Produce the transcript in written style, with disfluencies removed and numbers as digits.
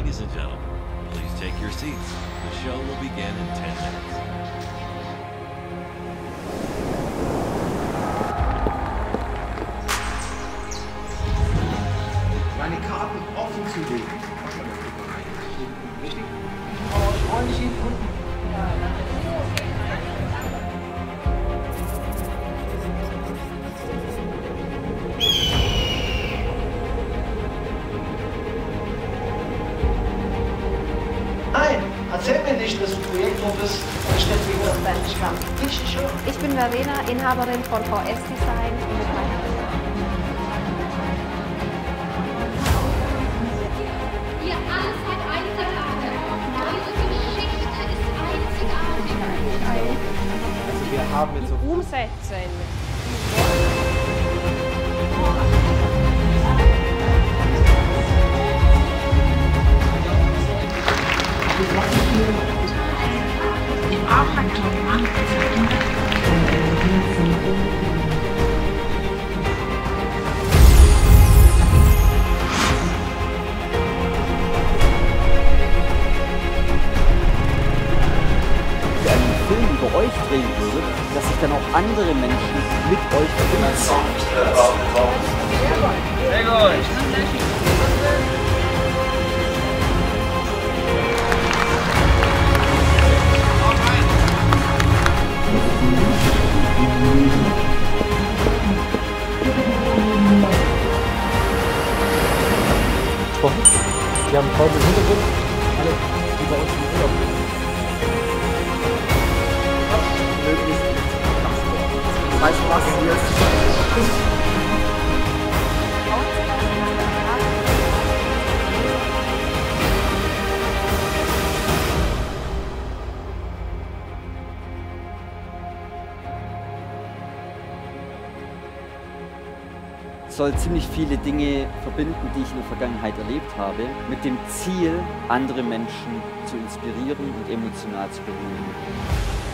Ladies and gentlemen, please take your seats. The show will begin in 10 minutes. Meine Karten offen zu legen. Aber freundlichen Kunden. Nein, erzähl mir nicht, dass du Projektor bist, anstatt wie das dein Schrank. Richtig schön. Ich bin Verena, Inhaberin von VS Design. Ihr alle seid einzigartig. Eure Geschichte ist einzigartig. Also wir haben jetzt so Umsetzen. einen Film über euch drehen würde, dass sich dann auch andere Menschen mit euch verbinden. Sehr gut. Wir haben kaum im Hintergrund alle, die bei uns im Urlaub sind. Möglichst mit Transport. Weißt du was hier? Soll ziemlich viele Dinge verbinden, die ich in der Vergangenheit erlebt habe, mit dem Ziel, andere Menschen zu inspirieren und emotional zu berühren.